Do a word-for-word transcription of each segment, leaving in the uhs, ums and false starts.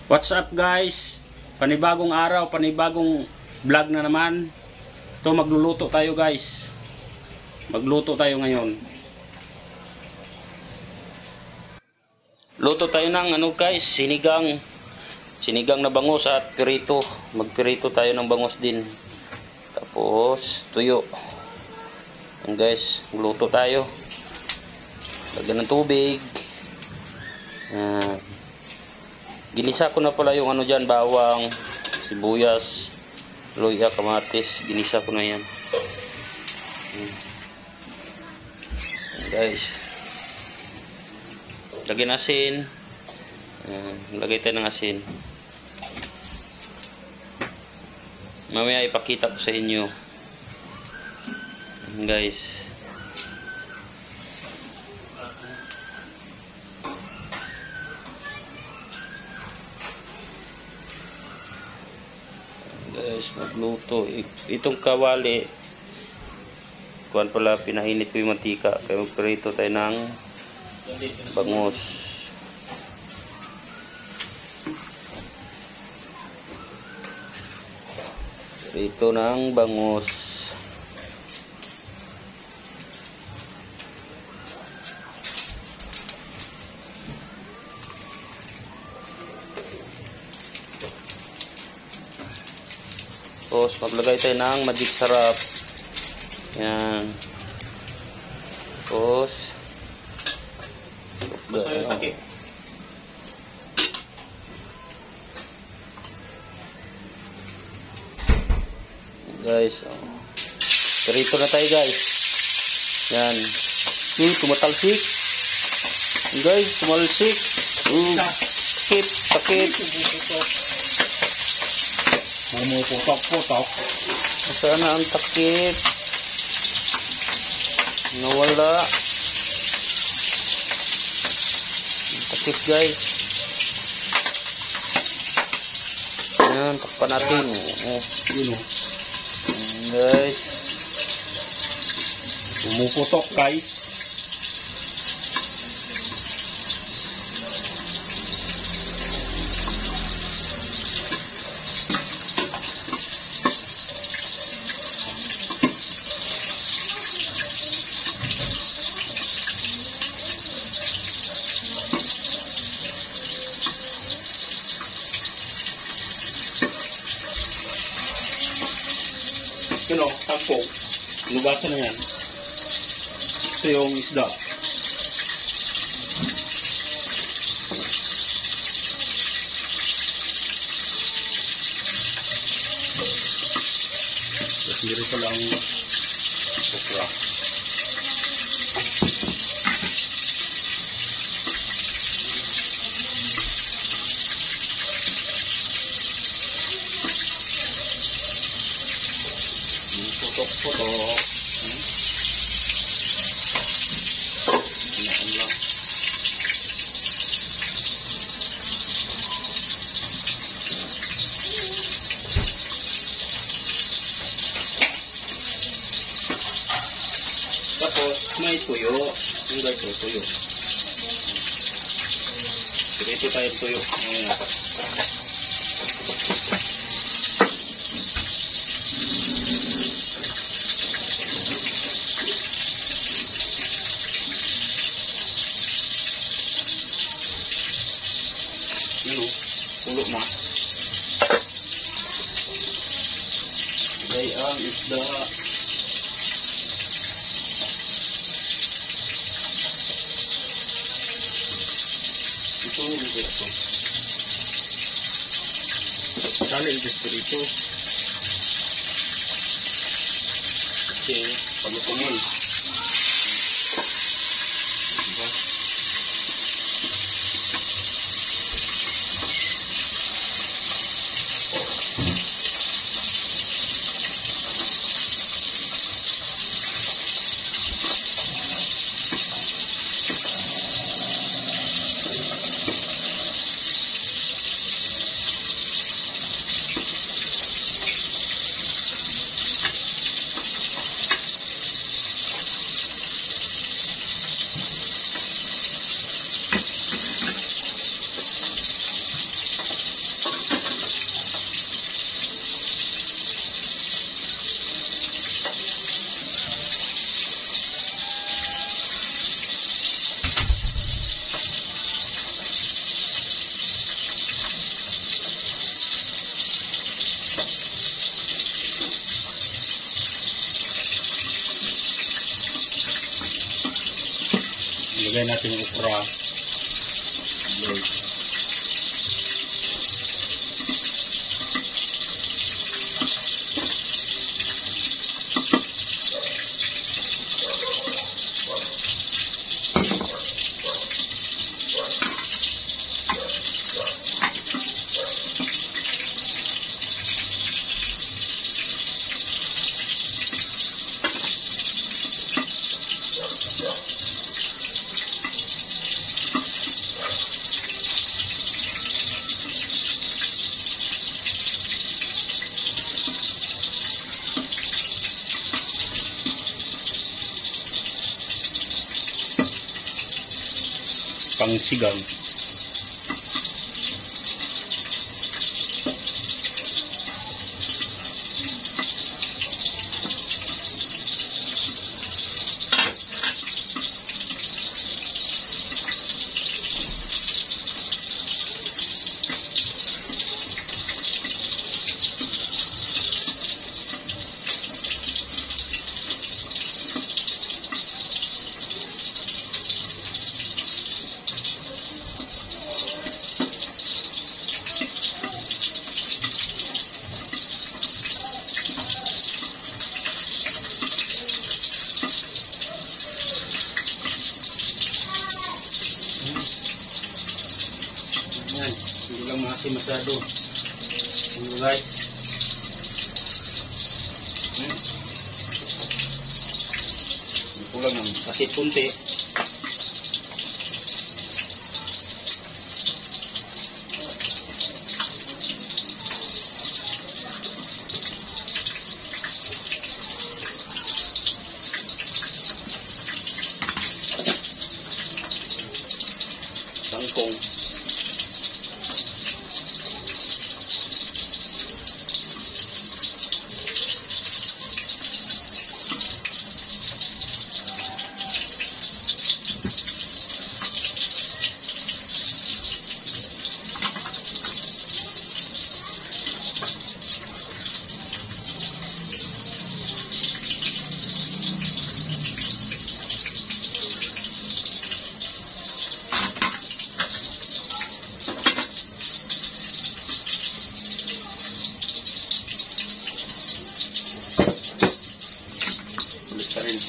What's up guys? Panibagong araw, panibagong vlog na naman. Ito magluluto tayo guys. Magluto tayo ngayon. Luto tayo ng ano guys, sinigang. Sinigang na bangus at pirito. Magpirito tayo ng bangus din. Tapos tuyo. Yan guys, magluto tayo. Lagyan ng tubig. Yan. Ginisa ko na pala yung ano dyan, bawang, sibuyas, luya, kamatis. Ginisa ko na yan. Hmm. Guys. Lagyan asin. Ayan. Lagay tayo ng asin. Mamaya ipakita ko sa inyo. Ayan, guys. Guys, magluto. Itong kawali, kuwan pala, pinainit ko yung mantika. Kaya magprito tayo ng bangus. Prito ng bangus. Tapos maglagay tayo ng magic sarap. Yan. Tapos guys, oh. Perito na tayo guys. Yan. Hmm, tumatalsik. Guys, tumalsik. Hmm. Sakit, sakit. Pumuputok-putok. Sana ang takip. Nawala. Ang takip guys. Ayan, takpan natin. Oh, Yun o. guys. Pumuputok guys. Yun o, tagpo. Lugasan na yan. Ito yung isda. Tapos hindi rin pala ang okra. Putok-putok. Hmm. Hinaan lang. Tapos may tuyo. Yung guys, oh, tuyo. Dito tayo tuyo. Ayan. Yun o, pulo na. Gay ang isda. Ito, ito, ito. Dali yung dito. Kasi, palutunin. Diba? Ilagay natin yung okra. Pangsigang. Yan, hindi lang maasim masyado. Ano guys? Hmm. Hindi ko lang ng asit punti. Sangkong. Ulit pa rin.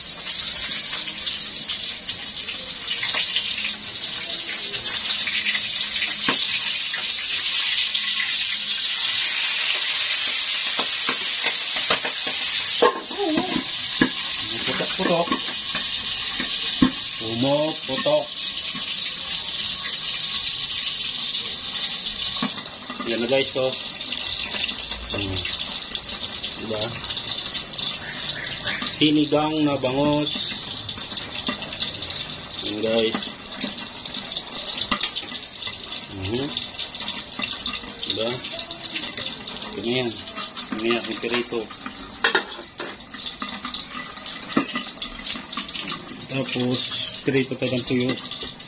Putok-putok. Pumok-putok. Yan na guys, oh. Hmm. Diba? Sinigang na bangos. Yan guys. Mhm. Diba? Ganyan. Ganyan ang pirito. Tapos pirito tayo ng tuyo.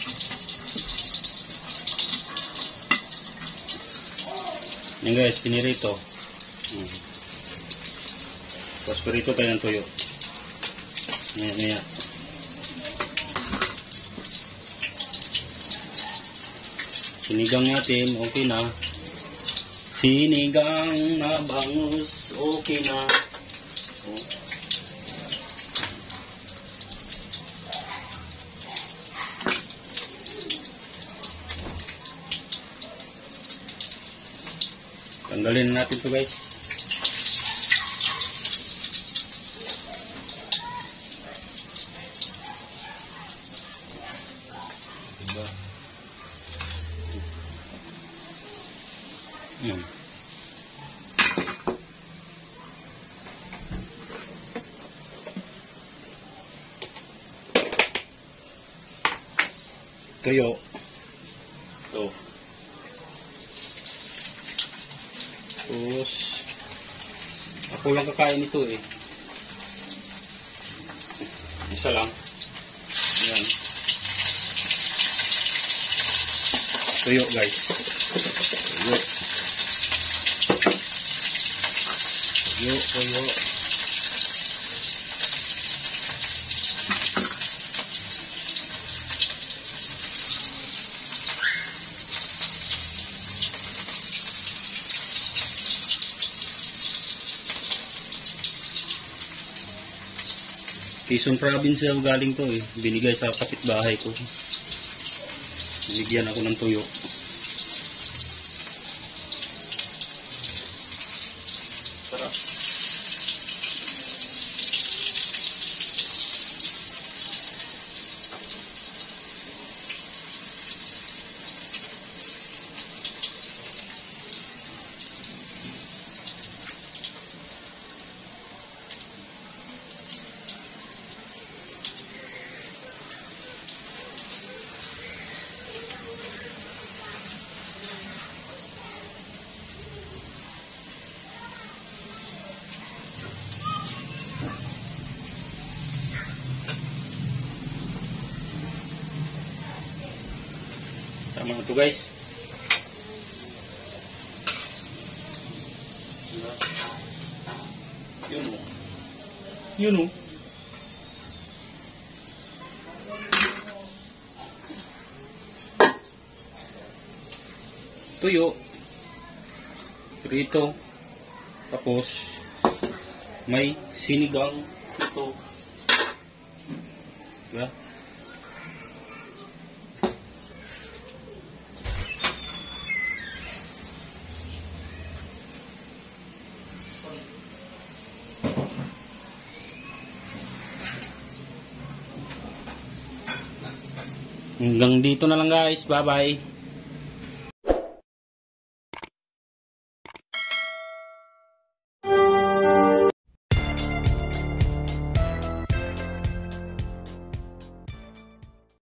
Yan guys, pinirito. Hmm. Tapos pirito tayo ng tuyo. Ngayon, ngayon. Sinigang natin, okay na. Sinigang na bangus, okay na. Oh. Tanggalin natin to guys. Diba? Yan. Tuyo. Ito. Tapos, ako lang kakain ito eh. Isa lang. Ayan. Tuyo guys. Tuyo. Tuyo, tuyo. Quezon Province daw galing to eh. Binigay sa kapitbahay ko. Binigyan ako ng tuyo. Sarap. Tama na to guys. Yun o. Yun o. Tuyo. Prito. Tapos may sinigang ito. Diba? Hanggang dito na lang guys. Bye bye.